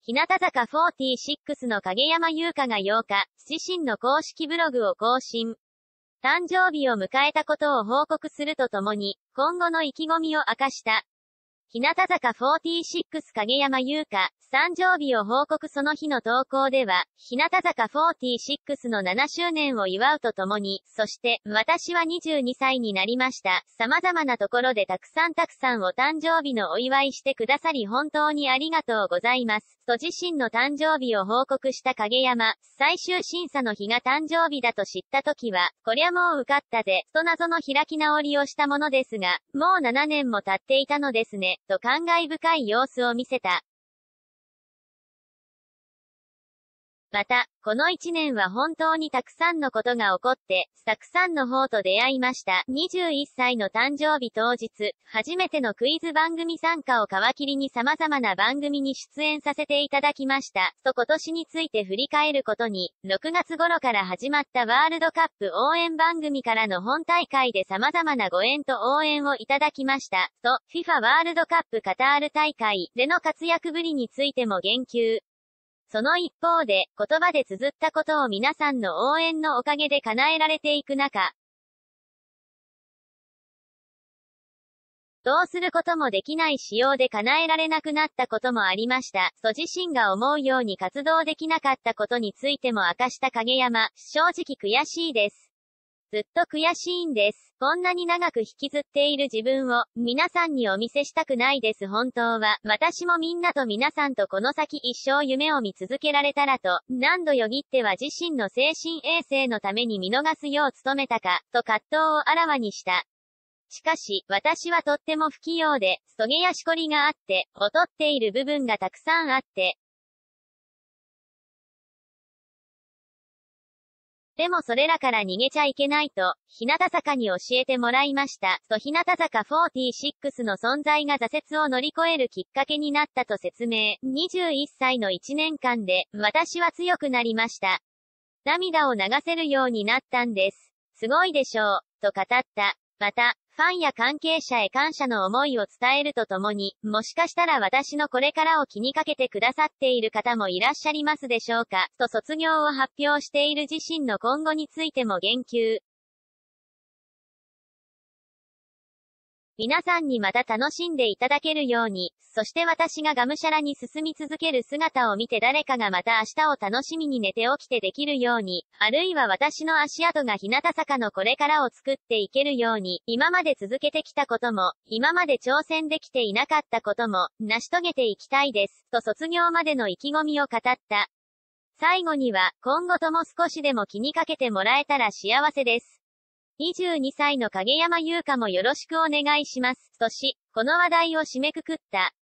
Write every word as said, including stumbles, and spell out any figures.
日向坂フォーティーシックスの影山優佳がようか、自身の公式ブログを更新。誕生日を迎えたことを報告するとともに、今後の意気込みを明かした。日向坂フォーティーシックス影山優佳、誕生日を報告その日の投稿では、日向坂フォーティーシックスのななしゅうねんを祝うとともに、そして、私はにじゅうにさいになりました。様々なところでたくさんたくさんお誕生日のお祝いしてくださり本当にありがとうございます。と自身の誕生日を報告した影山、最終審査の日が誕生日だと知った時は、こりゃもう受かったぜ、と謎の開き直りをしたものですが、もうななねんも経っていたのですね、と感慨深い様子を見せた。また、この一年は本当にたくさんのことが起こって、たくさんの方と出会いました。にじゅういっさいの誕生日当日、初めてのクイズ番組参加を皮切りに様々な番組に出演させていただきました。と今年について振り返ることに、ろくがつ頃から始まったワールドカップ応援番組からの本大会で様々なご縁と応援をいただきました。と、フィファ ワールドカップカタール大会での活躍ぶりについても言及。その一方で、言葉で綴ったことを皆さんの応援のおかげで叶えられていく中、どうすることもできない仕様で叶えられなくなったこともありました。と自身が思うように活動できなかったことについても明かした影山、正直悔しいです。ずっと悔しいんです。こんなに長く引きずっている自分を、皆さんにお見せしたくないです。本当は、私もみんなと皆さんとこの先一生夢を見続けられたらと、何度よぎっては自身の精神衛生のために見逃すよう努めたか、と葛藤をあらわにした。しかし、私はとっても不器用で、トゲやしこりがあって、劣っている部分がたくさんあって、でもそれらから逃げちゃいけないと、日向坂に教えてもらいました。と日向坂フォーティーシックスの存在が挫折を乗り越えるきっかけになったと説明。にじゅういっさいのいちねんかんで、私は強くなりました。涙を流せるようになったんです。すごいでしょう、と語った。また、ファンや関係者へ感謝の思いを伝えるとともに、もしかしたら私のこれからを気にかけてくださっている方もいらっしゃりますでしょうか、と卒業を発表している自身の今後についても言及。皆さんにまた楽しんでいただけるように、そして私ががむしゃらに進み続ける姿を見て誰かがまた明日を楽しみに寝て起きてできるように、あるいは私の足跡が日向坂のこれからを作っていけるように、今まで続けてきたことも、今まで挑戦できていなかったことも、成し遂げていきたいです、と卒業までの意気込みを語った。最後には、今後とも少しでも気にかけてもらえたら幸せです。にじゅうにさいの影山優佳もよろしくお願いします。とし、この話題を締めくくった。